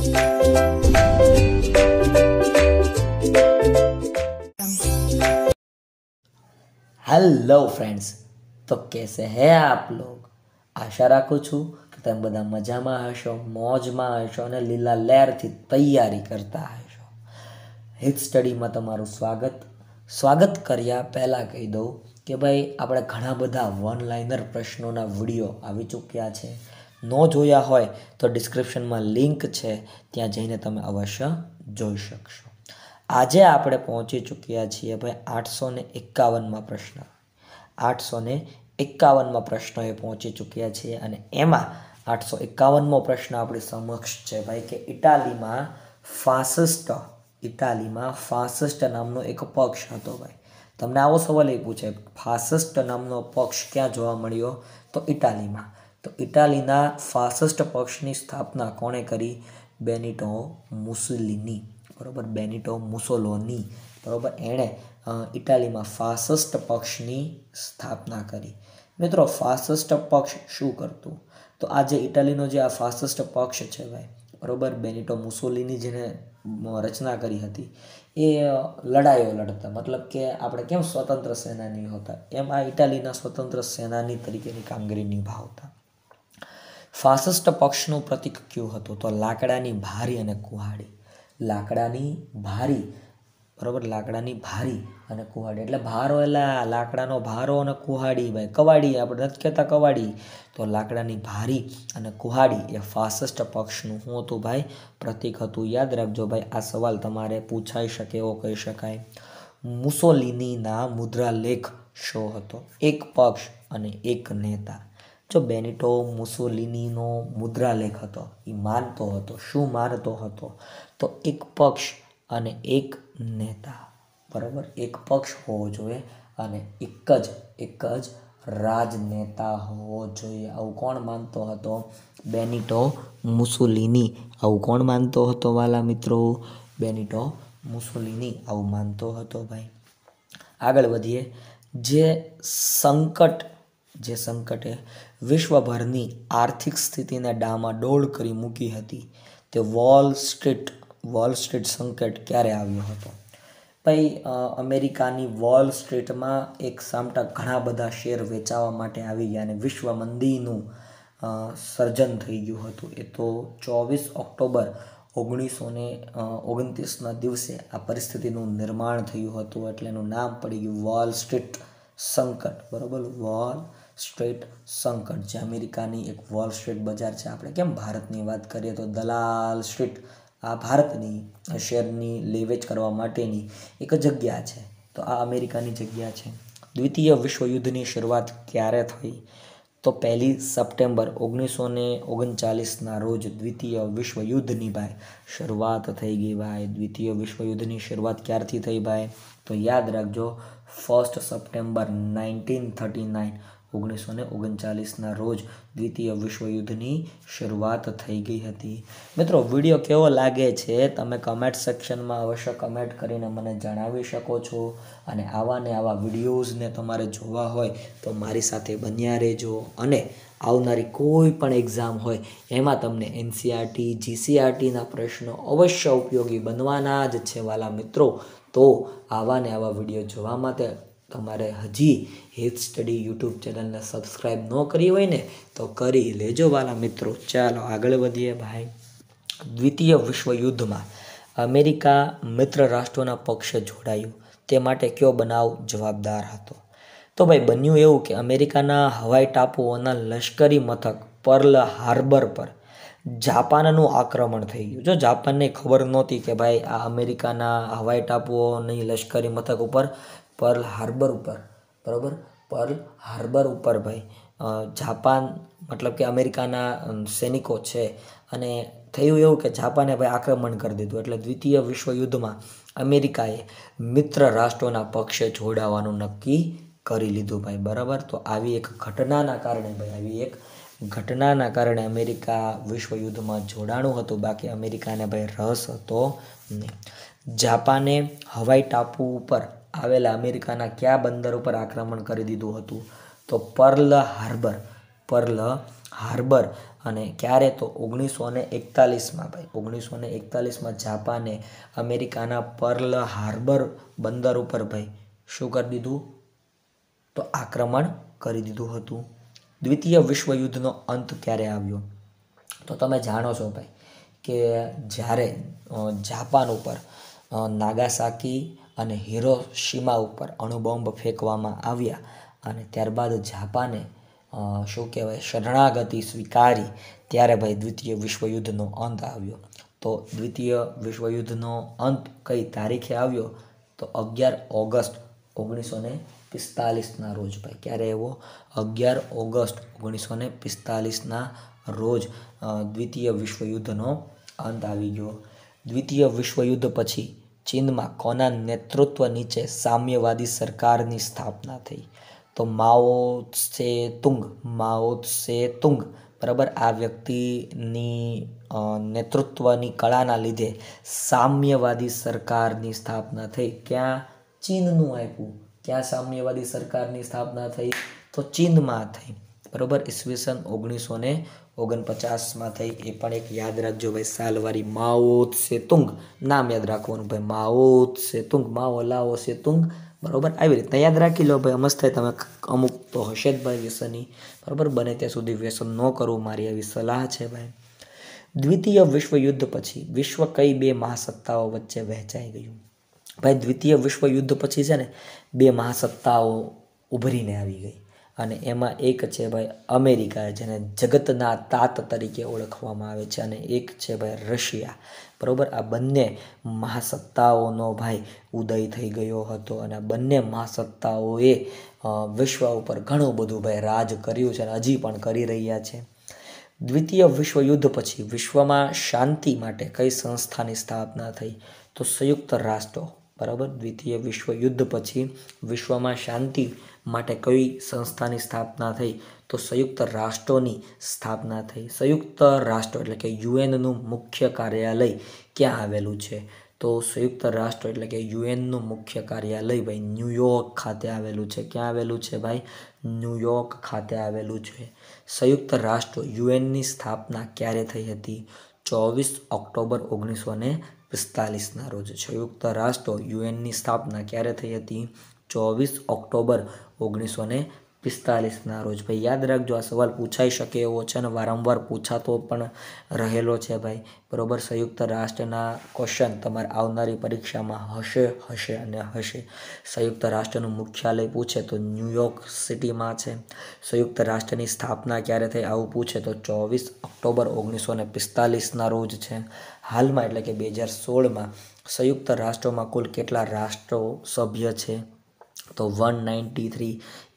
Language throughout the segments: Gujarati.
हेलो फ्रेंड्स, तो कैसे हैं आप लोग? आशा राखું છું કે તમે બધા મજામાં હશો, મોજમાં હશો અને લીલા લહેરથી તૈયારી કરતા હશો. હિત સ્ટડીમાં તમારું સ્વાગત કર્યા પહેલાં કહી દઉં કે ભાઈ આપણે ઘણા બધા વન લાઇનર પ્રશ્નોના વિડીયો આવી ચૂક્યા છે. ન જોયા હોય તો ડિસ્ક્રિપ્શનમાં લિંક છે, ત્યાં જઈને તમે અવશ્ય જોઈ શકશો. આજે આપણે પહોંચી ચૂક્યા છીએ ભાઈ 851માં પ્રશ્ન. 851માં પ્રશ્નોએ પહોંચી ચૂક્યા છીએ અને એમાં 851મો પ્રશ્ન આપણી સમક્ષ છે ભાઈ કે ઇટાલીમાં ફાસિસ્ટ નામનો એક પક્ષ હતો ભાઈ. તમને આવો સવાલ એ પૂછે, ફાસિસ્ટ નામનો પક્ષ ક્યાં જોવા મળ્યો? તો ઇટાલીમાં. તો ઇટાલીના ફાસિસ્ટ પક્ષની સ્થાપના કોણે કરી? બેનિટો મુસોલિની. બરાબર, બેનિટો મુસોલિની. બરાબર, એણે ઇટાલીમાં ફાસિસ્ટ પક્ષની સ્થાપના કરી. મિત્રો, ફાસિસ્ટ પક્ષ શું કરતું? તો આ જે ઇટાલીનો જે આ ફાસિસ્ટ પક્ષ છે ભાઈ, બરાબર, બેનિટો મુસોલિની જેને રચના કરી હતી, એ લડાઈઓ લડતા. મતલબ કે આપણે કેમ સ્વતંત્ર સેનાની હોતા, એમ આ ઇટાલીના સ્વતંત્ર સેનાની તરીકેની કામગીરી નિભાવતા. ફાસિસ્ટ પક્ષનું પ્રતીક કયું હતું? તો લાકડાની ભારી અને કુહાડી. લાકડાની ભારી, બરાબર, લાકડાની ભારી અને કુહાડી. એટલે ભારો એટલે લાકડાનો ભારો અને કુહાડી ભાઈ, કવાડી આપણે નથી કહેતા કવાડી. તો લાકડાની ભારી અને કુહાડી એ ફાસિસ્ટ પક્ષનું શું હતું ભાઈ? પ્રતીક હતું. યાદ રાખજો ભાઈ, આ સવાલ તમારે પૂછાઈ શકે એવો કહી શકાય. મુસોલિનીના મુદ્રાલેખ શો હતો? એક પક્ષ અને એક નેતા. જો બેનિટો મુસોલિનીનો મુદ્રાલેખ હતો, એ માનતો હતો, શું માનતો હતો? તો એક પક્ષ અને એક નેતા. બરાબર, એક પક્ષ હોવો જોઈએ અને એક જ રાજનેતા હોવો જોઈએ. આવું કોણ માનતો હતો? બેનિટો મુસોલિની. આવું કોણ માનતો હતો વાલા મિત્રો? બેનિટો મુસોલિની આવું માનતો હતો ભાઈ. આગળ વધીએ. જે સંકટે વિશ્વભરની આર્થિક સ્થિતિને ડામાડોળ કરી મૂકી હતી, તે વોલ સ્ટ્રીટ સંકટ ક્યારે આવ્યો હતો? ભાઈ, અમેરિકાની વોલ સ્ટ્રીટમાં એક સામટા ઘણા બધા શેર વેચાવા માટે આવી ગયા અને વિશ્વ મંદીનું સર્જન થઈ ગયું હતું. એ તો 24 ઓક્ટોબર 1929ના દિવસે આ પરિસ્થિતિનું નિર્માણ થયું હતું, એટલે એનું નામ પડી ગયું વોલ સ્ટ્રીટ સંકટ. બરાબર, વોલ સ્ટ્રીટ સંકટ, જે અમેરિકાની એક વોલ સ્ટ્રીટ બજાર છે. આપણે કેમ ભારતની વાત કરીએ તો દલાલ સ્ટ્રીટ, આ ભારતની શેરની લેવેચ કરવા માટેની એક જગ્યા છે. તો આ અમેરિકાની જગ્યા છે. દ્વિતીય વિશ્વયુદ્ધની શરૂઆત ક્યારે થઈ? તો 1 સપ્ટેમ્બર 1939ના રોજ દ્વિતીય વિશ્વયુદ્ધની ભાઈ શરૂઆત થઈ ગઈ ભાઈ. દ્વિતીય વિશ્વયુદ્ધની શરૂઆત ક્યારથી થઈ ભાઈ? તો યાદ રાખજો, 1 સપ્ટેમ્બર 1939ના રોજ દ્વિતીય વિશ્વયુદ્ધની શરૂઆત થઈ ગઈ હતી. મિત્રો, વિડીયો કેવો લાગે છે તમે કમેન્ટ સેક્શનમાં અવશ્ય કમેન્ટ કરીને મને જણાવી શકો છો. અને આવા વિડીયોઝને તમારે જોવા હોય તો મારી સાથે બન્યા રહેજો. અને આવનારી કોઈ પણ એક્ઝામ હોય એમાં તમને NCERT GCERTના પ્રશ્નો અવશ્ય ઉપયોગી બનવાના જ છે વાલા મિત્રો. તો આવા વિડીયો જોવા માટે તમારે હજી હિત સ્ટડી યુટ્યુબ ચેનલને સબસ્ક્રાઈબ ન કરી હોય ને તો કરી લેજો વાલા મિત્રો. ચાલો આગળ વધીએ ભાઈ. દ્વિતીય વિશ્વયુદ્ધમાં અમેરિકા મિત્ર રાષ્ટ્રોના પક્ષે જોડાયું, તે માટે કયો બનાવ જવાબદાર હતો? તો ભાઈ, બન્યું એવું કે અમેરિકાના હવાઈ ટાપુઓના લશ્કરી મથક પર્લ હાર્બર પર જાપાનનું આક્રમણ થઈ ગયું. જો જાપાનને ખબર નહોતી કે ભાઈ આ અમેરિકાના હવાઈ ટાપુઓની લશ્કરી મથક ઉપર પર્લ હાર્બર ઉપર, બરાબર, પર્લ હાર્બર ઉપર ભાઈ જાપાન મતલબ કે અમેરિકાના સૈનિકો છે. અને થયું એવું કે જાપાને ભાઈ આક્રમણ કરી દીધું. એટલે દ્વિતીય વિશ્વયુદ્ધમાં અમેરિકાએ મિત્ર રાષ્ટ્રોના પક્ષે જોડાવાનું નક્કી કરી લીધું ભાઈ. બરાબર, તો આવી એક ઘટનાના કારણે અમેરિકા વિશ્વયુદ્ધમાં જોડાણું હતું. બાકી અમેરિકાને ભાઈ રસ હતો નહીં. જાપાને હવાઈ ટાપુ ઉપર આવેલા અમેરિકાના કયા બંદર ઉપર આક્રમણ કરી દીધું હતું? તો પર્લ હાર્બર અને ક્યારે તો 1941માં ભાઈ 1941માં જાપાને અમેરિકાના પર્લ હાર્બર બંદર ઉપર ભાઈ શું કરી દીધું તો આક્રમણ કરી દીધું હતું. દ્વિતીય વિશ્વયુદ્ધનો અંત ક્યારે આવ્યો તો તમે જાણો છો ભાઈ કે જ્યારે જાપાન ઉપર નાગાસાકી અને હિરોશિમા ઉપર અણુબોમ્બ ફેંકવામાં આવ્યા અને ત્યારબાદ જાપાને શું કહેવાય શરણાગતિ સ્વીકારી ત્યારે ભાઈ દ્વિતીય વિશ્વયુદ્ધનો અંત આવ્યો. તો દ્વિતીય વિશ્વયુદ્ધનો અંત કઈ તારીખે આવ્યો તો 11 ઓગસ્ટ 1945ના રોજ ભાઈ. ક્યારે એવો 11 ઓગસ્ટ 1945ના રોજ દ્વિતીય વિશ્વયુદ્ધનો અંત આવી ગયો. દ્વિતીય વિશ્વયુદ્ધ પછી ચીનમાં કોના નેતૃત્વ નીચે સામ્યવાદી સરકારની સ્થાપના થઈ તો માઓ ત્સે તુંગ બરાબર. આ વ્યક્તિની નેતૃત્વની કળાના લીધે સામ્યવાદી સરકારની સ્થાપના થઈ. ક્યાં ચીનનું આપ્યું. ક્યાં સામ્યવાદી સરકારની સ્થાપના થઈ તો ચીનમાં થઈ બરાબર. ઈસવીસન 1949માં થઈ. એ પણ એક યાદ રાખજો ભાઈ સાલવારી. માઓ ત્સે તુંગ નામ યાદ રાખવાનું ભાઈ. માઓ ત્સે તુંગ, માઓ લાઓ સે તુંગ બરાબર. આવી રીતના યાદ રાખી લો ભાઈ. મસ્ત થાય. તમે અમુક તો હશે જ ભાઈ વ્યસની બરાબર. બને ત્યાં સુધી વ્યસન ન કરવું મારી એવી સલાહ છે ભાઈ. દ્વિતીય વિશ્વયુદ્ધ પછી વિશ્વ કઈ બે મહાસત્તાઓ વચ્ચે વહેંચાઈ ગયું ભાઈ. દ્વિતીય વિશ્વયુદ્ધ પછી છે ને બે મહાસત્તાઓ ઉભરીને આવી ગઈ અને એમાં એક છે ભાઈ અમેરિકા જેને જગતના તાત તરીકે ઓળખવામાં આવે છે અને એક છે ભાઈ રશિયા બરાબર. આ બંને મહાસત્તાઓનો ભાઈ ઉદય થઈ ગયો હતો અને આ બંને મહાસત્તાઓએ વિશ્વ ઉપર ઘણું બધું ભાઈ રાજ કર્યું છે અને હજી પણ કરી રહ્યા છે. દ્વિતીય વિશ્વયુદ્ધ પછી વિશ્વમાં શાંતિ માટે કઈ સંસ્થાની સ્થાપના થઈ તો સંયુક્ત રાષ્ટ્રો બરાબર. દ્વિતીય વિશ્વયુદ્ધ પછી વિશ્વમાં શાંતિ માટે કઈ સંસ્થાની સ્થાપના થઈ તો સંયુક્ત રાષ્ટ્રોની સ્થાપના થઈ. સંયુક્ત રાષ્ટ્રો એટલે કે યુએનનું મુખ્ય કાર્યાલય ક્યાં આવેલું છે તો સંયુક્ત રાષ્ટ્ર એટલે કે યુએનનું મુખ્ય કાર્યાલય ભાઈ ન્યુયોર્ક ખાતે આવેલું છે. ક્યાં આવેલું છે ભાઈ? ન્યુયોર્ક ખાતે આવેલું છે. સંયુક્ત રાષ્ટ્ર યુએનની સ્થાપના ક્યારે થઈ હતી? 24 ઓક્ટોબર 1945ના રોજ. સંયુક્ત રાષ્ટ્ર યુએનની સ્થાપના ક્યારે થઈ હતી? 24 ઓક્ટોબર 1945ના રોજ. ભાઈ યાદ રાખજો, આ સવાલ પૂછાઈ શકે એવો છે અને વારંવાર પૂછાતો પણ રહેલો છે ભાઈ બરાબર. સંયુક્ત રાષ્ટ્રના ક્વેશ્ચન તમારે આવનારી પરીક્ષામાં હશે અને હશે. સંયુક્ત રાષ્ટ્રનું મુખ્યાલય પૂછે તો ન્યુયોર્ક સિટીમાં છે. સંયુક્ત રાષ્ટ્રની સ્થાપના ક્યારે થઈ આવું પૂછે તો 24 ઓક્ટોબર 1945ના રોજ છે. હાલમાં એટલે કે 2016માં સંયુક્ત રાષ્ટ્રોમાં કુલ કેટલા રાષ્ટ્રો સભ્ય છે તો 193.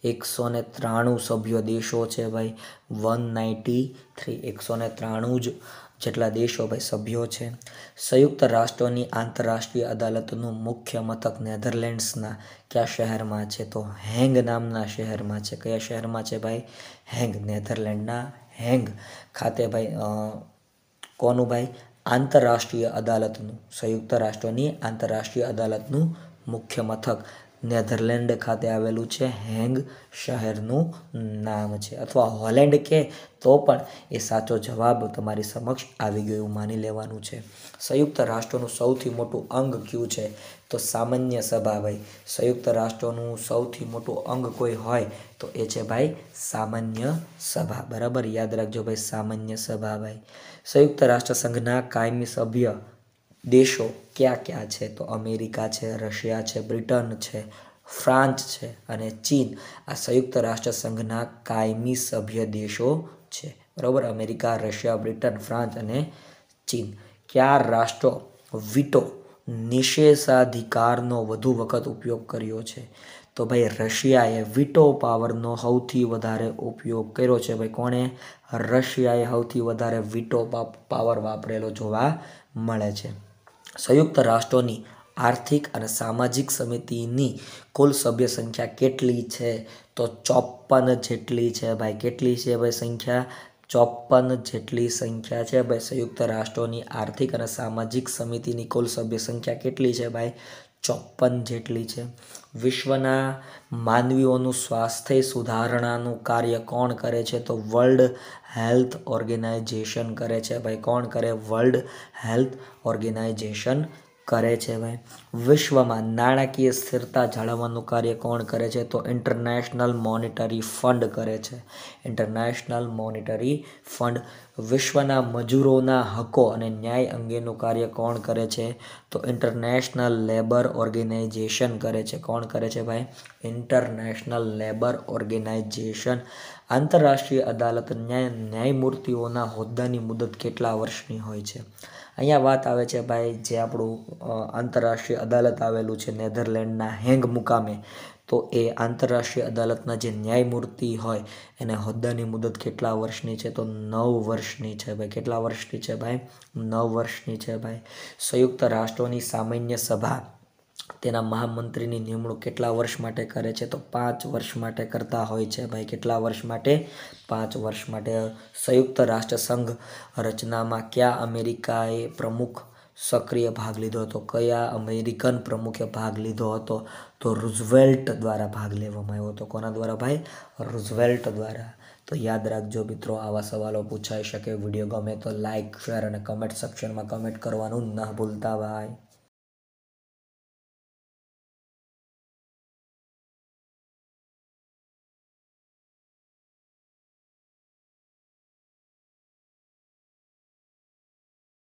193 સભ્ય દેશો છે ભાઈ. 193 193 જ જેટલા દેશો ભાઈ સભ્યો છે. સંયુક્ત રાષ્ટ્રોની આંતરરાષ્ટ્રીય અદાલતનું મુખ્ય મથક નેધરલેન્ડ્સના કયા શહેરમાં છે તો હેંગ નામના શહેરમાં છે. કયા શહેરમાં છે ભાઈ? હેંગ. નેધરલેન્ડના હેંગ ખાતે ભાઈ કોનું ભાઈ? આંતરરાષ્ટ્રીય અદાલતનું, સંયુક્ત રાષ્ટ્રોની આંતરરાષ્ટ્રીય અદાલતનું મુખ્ય મથક નેધરલેન્ડ ખાતે આવેલું છે. હેંગ શહેરનું નામ છે. અથવા હોલેન્ડ કે તો પણ એ સાચો જવાબ તમારી સમક્ષ આવી ગયો એવું માની લેવાનું છે. સંયુક્ત રાષ્ટ્રોનું સૌથી મોટું અંગ કયું છે તો સામાન્ય સભા ભાઈ. સંયુક્ત રાષ્ટ્રોનું સૌથી મોટું અંગ કોઈ હોય તો એ છે ભાઈ સામાન્ય સભા બરાબર. યાદ રાખજો ભાઈ સામાન્ય સભા ભાઈ. સંયુક્ત રાષ્ટ્ર સંઘના કાયમી સભ્ય દેશો ક્યાં ક્યાં છે તો અમેરિકા છે, રશિયા છે, બ્રિટન છે, ફ્રાન્સ છે અને ચીન. આ સંયુક્ત રાષ્ટ્ર સંઘના કાયમી સભ્ય દેશો છે બરાબર. અમેરિકા, રશિયા, બ્રિટન, ફ્રાન્સ અને ચીન. કયા રાષ્ટ્રો વીટો નિષેધાધિકારનો વધુ વખત ઉપયોગ કર્યો છે તો ભાઈ રશિયાએ વીટો પાવરનો સૌથી વધારે ઉપયોગ કર્યો છે ભાઈ. કોણે? રશિયાએ સૌથી વધારે વીટો પાવર વાપરેલો જોવા મળે છે. સંયુક્ત રાષ્ટ્રોની આર્થિક અને સામાજિક સમિતિની કુલ સભ્ય સંખ્યા કેટલી છે તો 54 જેટલી છે ભાઈ. કેટલી છે ભાઈ સંખ્યા? 54 જેટલી સંખ્યા છે ભાઈ. સંયુક્ત રાષ્ટ્રોની આર્થિક અને સામાજિક સમિતિની કુલ સભ્ય સંખ્યા કેટલી છે ભાઈ? 54 જેટલી છે. વિશ્વના માનવીઓનું સ્વાસ્થ્ય સુધારણાનું કાર્ય કોણ કરે છે? તો વર્લ્ડ હેલ્થ ઓર્ગેનાઇઝેશન કરે છે ભાઈ. કોણ કરે? વર્લ્ડ હેલ્થ ઓર્ગેનાઇઝેશન કરે છે ભાઈ. વિશ્વમાં નાણાકીય સ્થિરતા જાળવવાનું કાર્ય કોણ કરે છે? તો ઇન્ટરનેશનલ મોનિટરી ફંડ કરે છે. International monetary fund. વિશ્વના મજૂરોના હકો અને ન્યાય અંગેનું કાર્ય કોણ કરે છે? તો ઇન્ટરનેશનલ લેબર ઓર્ગેનાઇઝેશન કરે છે. કોણ કરે છે ભાઈ? International labour organisation. આંતરરાષ્ટ્રીય અદાલત ન્યાયમૂર્તિઓના હોદ્દાની મુદત કેટલા વર્ષની હોય છે? અહીંયા વાત આવે છે ભાઈ, જે આપણું આંતરરાષ્ટ્રીય અદાલત આવેલું છે નેધરલેન્ડના હેગ મુકામે, તો એ આંતરરાષ્ટ્રીય અદાલતના જે ન્યાયમૂર્તિ હોય એને હોદ્દાની મુદત કેટલા વર્ષની છે? તો 9 વર્ષની છે ભાઈ. કેટલા વર્ષની છે ભાઈ? 9 વર્ષની છે ભાઈ. સંયુક્ત રાષ્ટ્રોની સામાન્ય સભા તેના મહામંત્રીની નિમણૂક કેટલા વર્ષ માટે કરે છે? તો 5 વર્ષ માટે કરતા હોય છે ભાઈ. કેટલા વર્ષ માટે? 5 વર્ષ માટે. સંયુક્ત રાષ્ટ્ર સંઘ રચનામાં કયા અમેરિકાએ પ્રમુખ સક્રિય ભાગ લીધો હતો? કયા અમેરિકન પ્રમુખે ભાગ લીધો હતો? તો રૂઝવેલ્ટ દ્વારા ભાગ લેવામાં આવ્યો હતો. કોના દ્વારા ભાઈ? રૂઝવેલ્ટ દ્વારા. તો યાદ રાખજો મિત્રો, આવા સવાલો પૂછાઈ શકે. વિડીયો ગમે તો લાઇક, શેર અને કમેન્ટ સેક્શનમાં કમેન્ટ કરવાનું ન ભૂલતા ભાઈ.